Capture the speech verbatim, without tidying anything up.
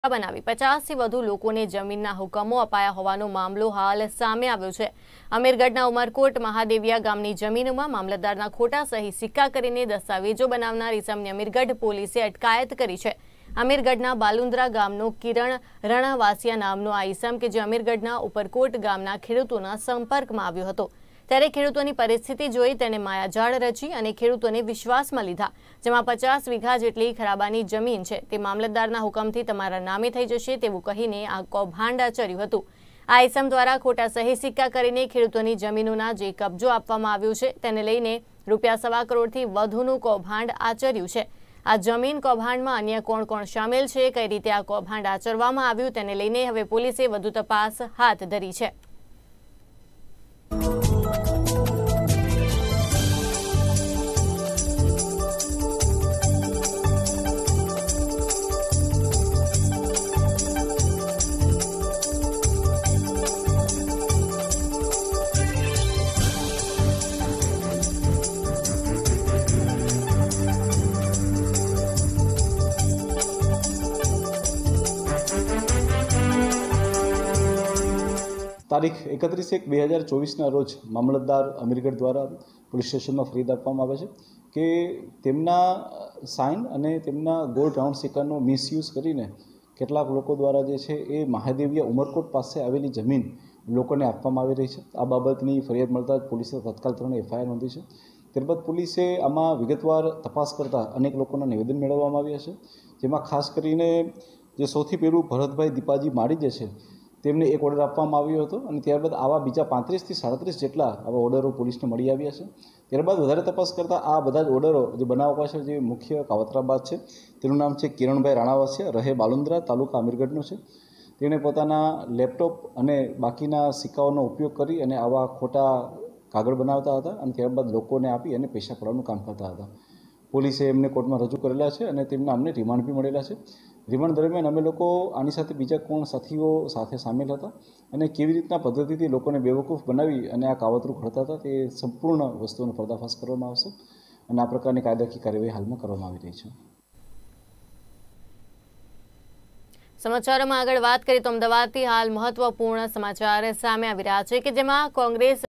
બનાવી પચાસ થી વધુ લોકોને જમીનના હુકમો અપાયા હોવાનો મામલો હાલ સામે આવ્યો છે। અમીરગઢના ઉમરકોટ મહાદેવિયા ગામની જમીનોમાં મામલતદારના ખોટા સહી સિક્કા કરીને દસ્તાવેજો બનાવનાર ઇસમની અમીરગઢ પોલીસે અટકાયત કરી છે। અમીરગઢના બાલુંદ્રા ગામનો કિરણ રણાવાસિયા નામનો આ ઇસમ કે જે અમીરગઢના ઉપરકોટ ગામના ખેડૂતોના સંપર્કમાં આવ્યો હતો। ત્યારે ખેડૂતોની પરિસ્થિતિ જોઈ તેને માયાજાળ રચી અને ખેડૂતોને વિશ્વાસમાં લીધા, જેમાં પચાસ વીઘા જેટલી ખરાબાની જમીન છે તે મામલતદારના હુકમથી તમારા નામે થઈ જશે તેવું કહીને આ કૌભાંડ આચર્યું હતું। આ ઇસમ દ્વારા ખોટા સહી સિક્કા કરીને ખેડૂતોની જમીનોના જે કબજો આપવામાં આવ્યો છે તેને લઈને રૂપિયા સવા કરોડથી વધુનું કૌભાંડ આચર્યું છે। આ જમીન કૌભાંડમાં અન્ય કોણ કોણ સામેલ છે, કઈ રીતે આ કૌભાંડ આચરવામાં આવ્યું તેને લઈને હવે પોલીસે વધુ તપાસ હાથ ધરી છે। તારીખ એકત્રીસ એક બે હજાર ચોવીસના રોજ મામલતદાર અમીરગઢ દ્વારા પોલીસ સ્ટેશનમાં ફરિયાદ આપવામાં આવે છે કે તેમના સાઇન અને તેમના ગોલ્ડ રાઉન્ડ સિક્કાનો મિસયુઝ કરીને કેટલાક લોકો દ્વારા જે છે એ મહાદેવિયા ઉમરકોટ પાસે આવેલી જમીન લોકોને આપવામાં આવી રહી છે। આ બાબતની ફરિયાદ મળતા જ પોલીસે તત્કાલ ધોરણે એફઆઈઆર નોંધી છે। ત્યારબાદ પોલીસે આમાં વિગતવાર તપાસ કરતા અનેક લોકોના નિવેદન મેળવવામાં આવ્યા છે, જેમાં ખાસ કરીને જે સૌથી પહેલું ભરતભાઈ દીપાજી માળી જે છે તેમને એક ઓર્ડર આપવામાં આવ્યો હતો અને ત્યારબાદ આવા બીજા પાંત્રીસથી સાડત્રીસ જેટલા આવા ઓર્ડરો પોલીસને મળી આવ્યા છે। ત્યારબાદ વધારે તપાસ કરતાં આ બધા જ ઓર્ડરો જે બનાવવા પાછળ જે મુખ્ય કાવતરાબાજ છે તેનું નામ છે કિરણભાઈ રાણાવાસિયા, રહે બાલુંદ્રા, તાલુકા અમીરગઢનો છે। તેણે પોતાના લેપટોપ અને બાકીના સિક્કાઓનો ઉપયોગ કરી અને આવા ખોટા કાગળ બનાવતા હતા અને ત્યારબાદ લોકોને આપી અને પૈસા પડાવવાનું કામ કરતા હતા। પોલીસે એમને કોર્ટમાં રજૂ કરેલા છે અને તેમના અમને રિમાન્ડ બી મળેલા છે। રિમાન્ડ દરમિયાન અમે લોકો આની સાથે બીજા કોણ સાથીઓ સાથે સામેલ હતા અને કેવી રીતના પદ્ધતિથી લોકોને બેવકૂફ બનાવી અને આ કાવતરું ઘડતા હતા તે સંપૂર્ણ વસ્તુનો પર્દાફાશ કરવામાં આવશે અને આ પ્રકારની કાયદાકીય કાર્યવાહી હાલમાં કરવામાં આવી રહી છે। સમાચારોમાં આગળ વાત કરીએ તો અમદાવાદથી હાલ મહત્વપૂર્ણ સમાચાર સામે આવી રહ્યા છે કે જેમાં કોંગ્રેસ